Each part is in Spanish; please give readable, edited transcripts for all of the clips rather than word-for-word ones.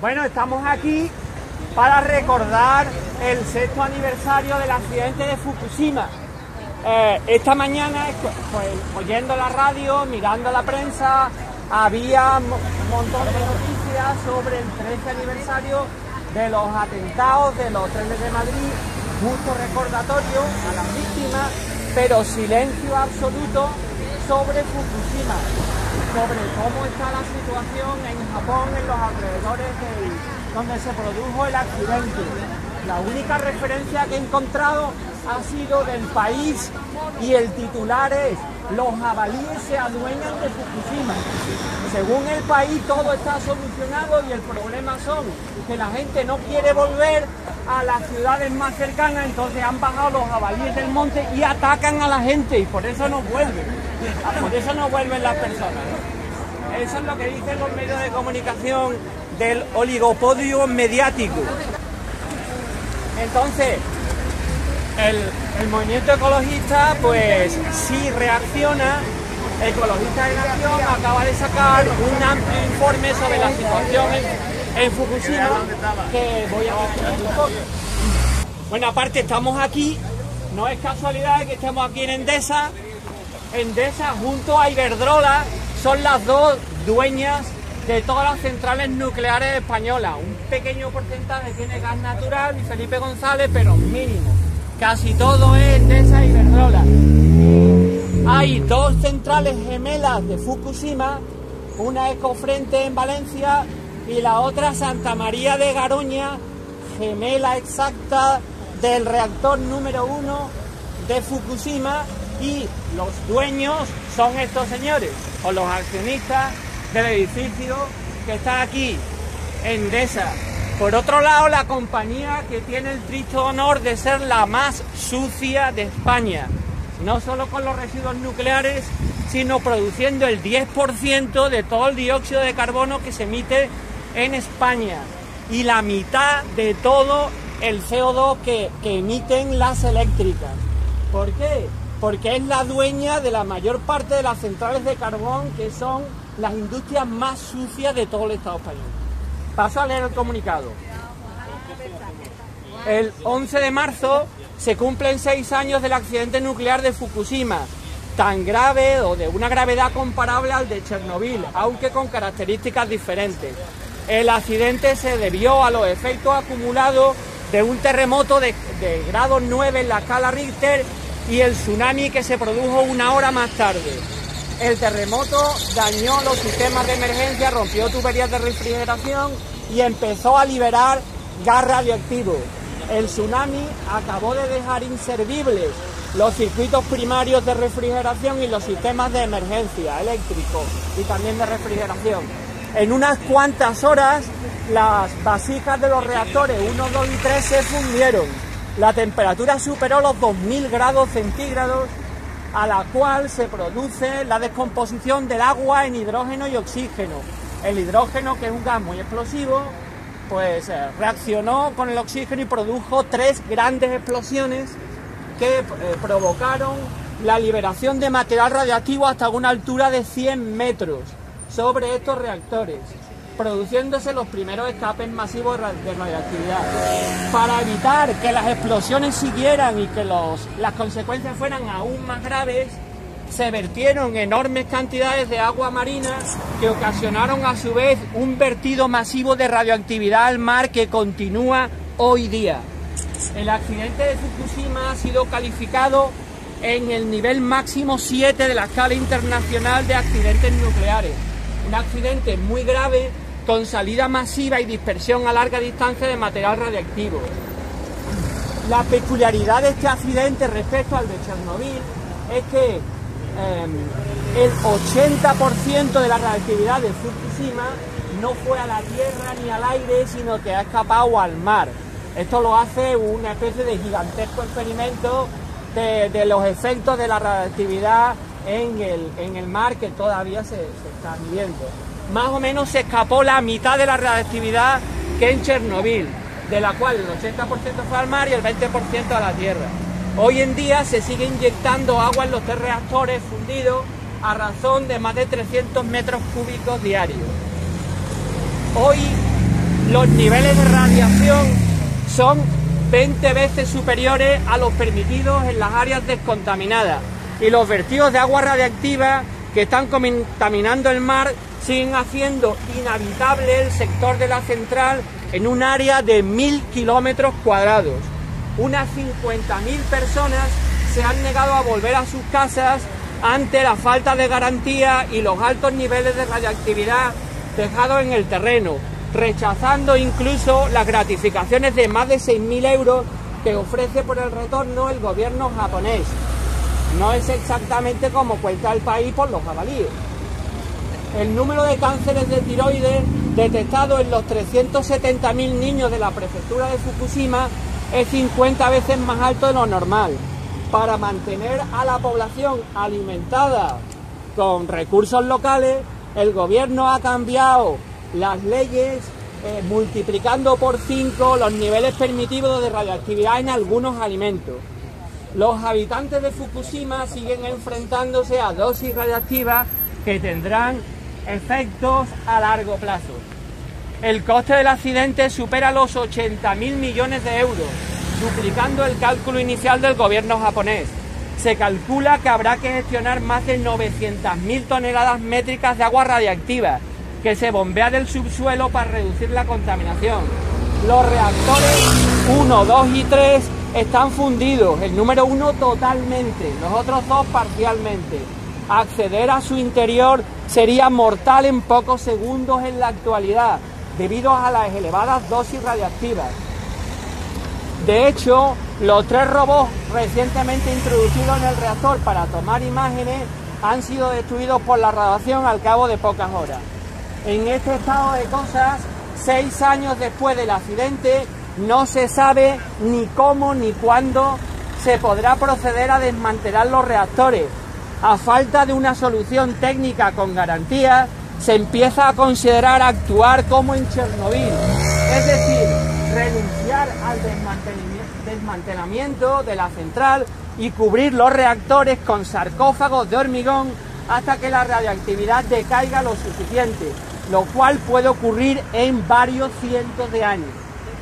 Bueno, estamos aquí para recordar el 6º aniversario del accidente de Fukushima. Esta mañana, pues, oyendo la radio, mirando la prensa, había un montón de noticias sobre el 13 aniversario de los atentados de los trenes de Madrid, justo recordatorio a las víctimas, pero silencio absoluto sobre Fukushima, sobre cómo está la situación en Japón, en los alrededores donde se produjo el accidente. La única referencia que he encontrado ha sido del País y el titular es: los jabalíes se adueñan de Fukushima. Según el País, todo está solucionado y el problema son que la gente no quiere volver a las ciudades más cercanas, entonces han bajado los jabalíes del monte y atacan a la gente y por eso no vuelven. Por eso no vuelven las personas. Eso es lo que dicen los medios de comunicación del oligopolio mediático. Entonces, el movimiento ecologista, pues sí reacciona. Ecologistas en Acción acaba de sacar un amplio informe sobre la situación en Fukushima, que voy a mostrar un poco. Bueno, aparte estamos aquí, no es casualidad que estemos aquí en Endesa. Endesa junto a Iberdrola son las dos dueñas de todas las centrales nucleares españolas. Un pequeño porcentaje tiene gas natural y Felipe González, pero mínimo. Casi todo es Endesa e Iberdrola. Hay dos centrales gemelas de Fukushima, una Ecofrente en Valencia y la otra Santa María de Garoña, gemela exacta del reactor número 1 de Fukushima, y los dueños son estos señores, o los accionistas del edificio que está aquí, Endesa. Por otro lado, la compañía que tiene el triste honor de ser la más sucia de España, no solo con los residuos nucleares, sino produciendo el 10% de todo el dióxido de carbono que se emite en España y la mitad de todo el CO2 que emiten las eléctricas. ¿Por qué? Porque es la dueña de la mayor parte de las centrales de carbón, que son las industrias más sucias de todo el Estado español. Paso a leer el comunicado. El 11 de marzo se cumplen 6 años del accidente nuclear de Fukushima, tan grave o de una gravedad comparable al de Chernobyl, aunque con características diferentes. El accidente se debió a los efectos acumulados de un terremoto de grado 9 en la escala Richter y el tsunami que se produjo una hora más tarde. El terremoto dañó los sistemas de emergencia, rompió tuberías de refrigeración y empezó a liberar gas radioactivo. El tsunami acabó de dejar inservibles los circuitos primarios de refrigeración y los sistemas de emergencia eléctricos y también de refrigeración. En unas cuantas horas, las vasijas de los reactores 1, 2 y 3 se fundieron. La temperatura superó los 2000 grados centígrados, a la cual se produce la descomposición del agua en hidrógeno y oxígeno. El hidrógeno, que es un gas muy explosivo, pues reaccionó con el oxígeno y produjo 3 grandes explosiones que provocaron la liberación de material radioactivo hasta una altura de 100 metros sobre estos reactores, produciéndose los primeros escapes masivos de radioactividad. Para evitar que las explosiones siguieran y que las consecuencias fueran aún más graves, se vertieron enormes cantidades de agua marina que ocasionaron a su vez un vertido masivo de radioactividad al mar que continúa hoy día. El accidente de Fukushima ha sido calificado en el nivel máximo 7 de la escala internacional de accidentes nucleares. Un accidente muy grave con salida masiva y dispersión a larga distancia de material radioactivo. La peculiaridad de este accidente respecto al de Chernobyl es que el 80% de la radioactividad de Fukushima no fue a la tierra ni al aire, sino que ha escapado al mar. Esto lo hace una especie de gigantesco experimento de los efectos de la radioactividad en el mar, que todavía se está midiendo. Más o menos se escapó la mitad de la radioactividad que en Chernobyl, de la cual el 80% fue al mar y el 20% a la tierra. Hoy en día se sigue inyectando agua en los 3 reactores fundidos a razón de más de 300 metros cúbicos diarios. Hoy los niveles de radiación son 20 veces superiores a los permitidos en las áreas descontaminadas, y los vertidos de agua radiactiva que están contaminando el mar siguen haciendo inhabitable el sector de la central en un área de 1000 kilómetros cuadrados. Unas 50.000 personas se han negado a volver a sus casas ante la falta de garantía y los altos niveles de radiactividad dejados en el terreno, rechazando incluso las gratificaciones de más de 6.000 euros que ofrece por el retorno el gobierno japonés. No es exactamente como cuenta el país por los jabalíes. El número de cánceres de tiroides detectados en los 370.000 niños de la prefectura de Fukushima es 50 veces más alto de lo normal. Para mantener a la población alimentada con recursos locales, el gobierno ha cambiado las leyes, multiplicando por 5 los niveles permitidos de radioactividad en algunos alimentos. Los habitantes de Fukushima siguen enfrentándose a dosis radiactivas que tendrán efectos a largo plazo. El coste del accidente supera los 80.000 millones de euros, duplicando el cálculo inicial del gobierno japonés. Se calcula que habrá que gestionar más de 900.000 toneladas métricas de agua radiactiva, que se bombea del subsuelo para reducir la contaminación. Los reactores 1, 2 y 3 están fundidos, el número 1 totalmente, los otros 2 parcialmente. Acceder a su interior sería mortal en pocos segundos en la actualidad, debido a las elevadas dosis radiactivas. De hecho, los 3 robots recientemente introducidos en el reactor para tomar imágenes han sido destruidos por la radiación al cabo de pocas horas. En este estado de cosas, 6 años después del accidente, no se sabe ni cómo ni cuándo se podrá proceder a desmantelar los reactores. A falta de una solución técnica con garantía, se empieza a considerar actuar como en Chernobyl, es decir, renunciar al desmantelamiento de la central y cubrir los reactores con sarcófagos de hormigón hasta que la radiactividad decaiga lo suficiente, lo cual puede ocurrir en varios cientos de años.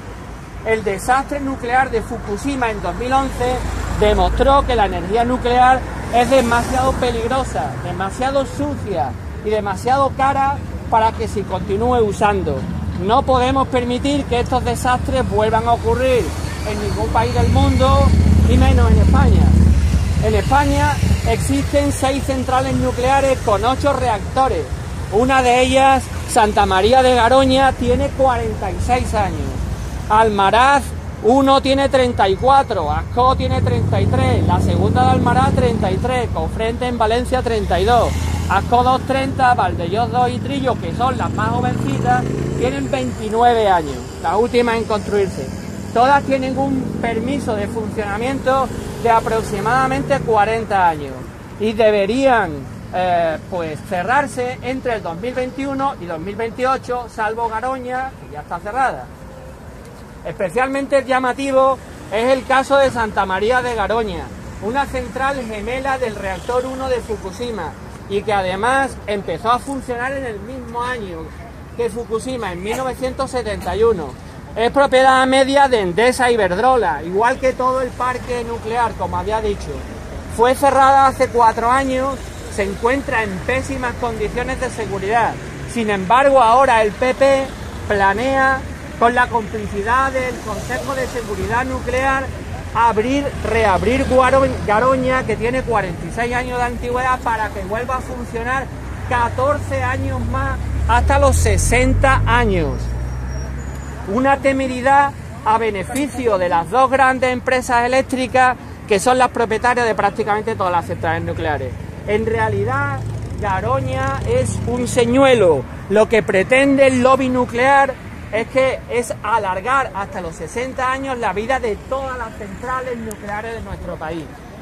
El desastre nuclear de Fukushima en 2011 demostró que la energía nuclear es demasiado peligrosa, demasiado sucia y demasiado cara para que se continúe usando. No podemos permitir que estos desastres vuelvan a ocurrir en ningún país del mundo, y menos en España. En España existen 6 centrales nucleares con 8 reactores. Una de ellas, Santa María de Garoña, tiene 46 años. Almaraz 1 tiene 34, Ascó tiene 33, la segunda de Almaraz 33, Cofrente en Valencia 32, Ascó 2 30, Valdelloz 2 y Trillo, que son las más jovencitas, tienen 29 años, las últimas en construirse. Todas tienen un permiso de funcionamiento de aproximadamente 40 años y deberían pues cerrarse entre el 2021 y 2028, salvo Garoña, que ya está cerrada. Especialmente llamativo es el caso de Santa María de Garoña, una central gemela del reactor 1 de Fukushima, y que además empezó a funcionar en el mismo año que Fukushima, en 1971. Es propiedad media de Endesa y Iberdrola, igual que todo el parque nuclear, como había dicho. Fue cerrada hace 4 años, se encuentra en pésimas condiciones de seguridad. Sin embargo, ahora el PP planea, con la complicidad del Consejo de Seguridad Nuclear, reabrir Garoña, que tiene 46 años de antigüedad, para que vuelva a funcionar 14 años más, hasta los 60 años. Una temeridad a beneficio de las 2 grandes empresas eléctricas que son las propietarias de prácticamente todas las centrales nucleares. En realidad, Garoña es un señuelo. Lo que pretende el lobby nuclear es alargar hasta los 60 años la vida de todas las centrales nucleares de nuestro país.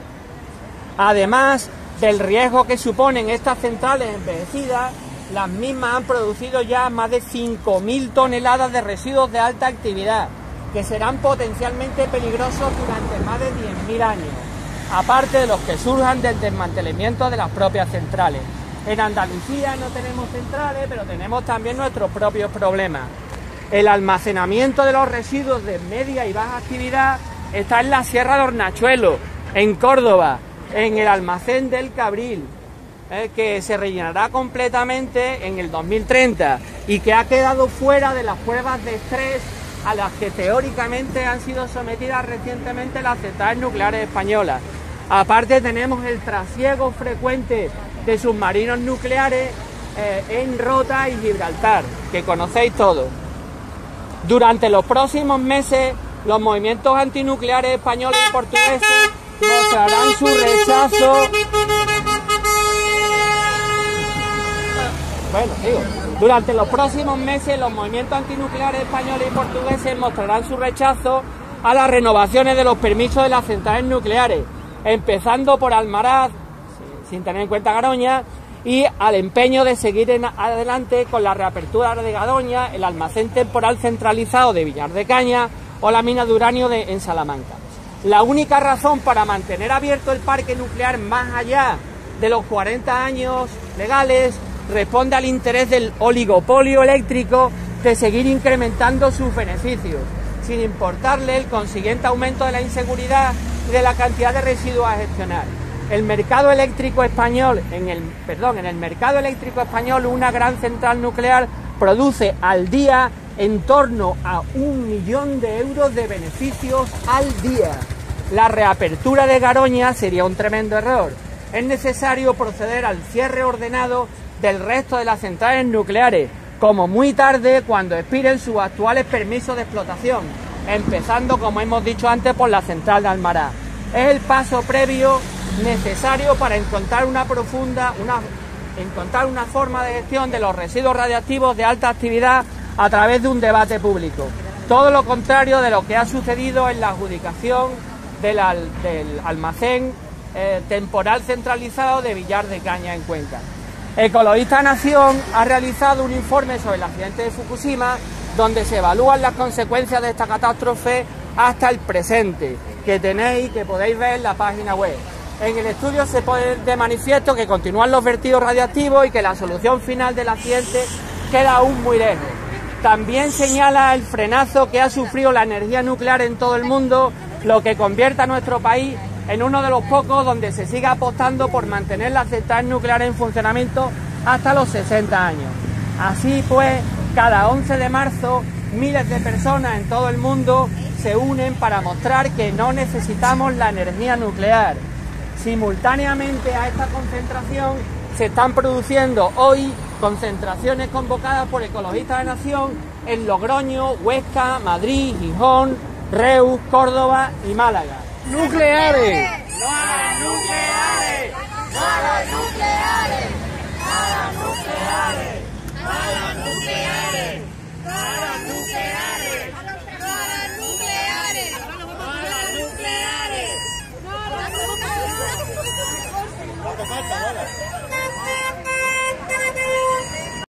Además del riesgo que suponen estas centrales envejecidas, las mismas han producido ya más de 5.000 toneladas de residuos de alta actividad, que serán potencialmente peligrosos durante más de 10.000 años, aparte de los que surjan del desmantelamiento de las propias centrales. En Andalucía no tenemos centrales, pero tenemos también nuestros propios problemas. El almacenamiento de los residuos de media y baja actividad está en la Sierra de Hornachuelo, en Córdoba, en el almacén del Cabril, que se rellenará completamente en el 2030 y que ha quedado fuera de las pruebas de estrés a las que teóricamente han sido sometidas recientemente las centrales nucleares españolas. Aparte tenemos el trasiego frecuente de submarinos nucleares en Rota y Gibraltar, que conocéis todos. Durante los próximos meses, los movimientos antinucleares españoles y portugueses mostrarán su rechazo. Durante los próximos meses, los movimientos antinucleares españoles y portugueses mostrarán su rechazo a las renovaciones de los permisos de las centrales nucleares, empezando por Almaraz, sin tener en cuenta Garoña, y al empeño de seguir adelante con la reapertura de Garoña, el almacén temporal centralizado de Villar de Cañas o la mina de uranio en Salamanca. La única razón para mantener abierto el parque nuclear más allá de los 40 años legales responde al interés del oligopolio eléctrico de seguir incrementando sus beneficios, sin importarle el consiguiente aumento de la inseguridad y de la cantidad de residuos a gestionar. En el mercado eléctrico español, una gran central nuclear produce al día en torno a 1 millón de euros de beneficios al día. La reapertura de Garoña sería un tremendo error. Es necesario proceder al cierre ordenado del resto de las centrales nucleares, como muy tarde cuando expiren sus actuales permisos de explotación, empezando, como hemos dicho antes, por la central de Almaraz. Es el paso previo necesario para encontrar una forma de gestión de los residuos radiactivos de alta actividad a través de un debate público. Todo lo contrario de lo que ha sucedido en la adjudicación del almacén temporal centralizado de Villar de Cañas en Cuenca. Ecologista Nación ha realizado un informe sobre el accidente de Fukushima donde se evalúan las consecuencias de esta catástrofe hasta el presente, que podéis ver en la página web. En el estudio se pone de manifiesto que continúan los vertidos radiactivos y que la solución final del accidente queda aún muy lejos. También señala el frenazo que ha sufrido la energía nuclear en todo el mundo, lo que convierte a nuestro país en uno de los pocos donde se sigue apostando por mantener las centrales nucleares en funcionamiento hasta los 60 años. Así pues, cada 11 de marzo, miles de personas en todo el mundo se unen para mostrar que no necesitamos la energía nuclear. Simultáneamente a esta concentración se están produciendo hoy concentraciones convocadas por Ecologistas de Nación en Logroño, Huesca, Madrid, Gijón, Reus, Córdoba y Málaga. ¡Nucleares! ¡No a las nucleares! ¡No a las nucleares!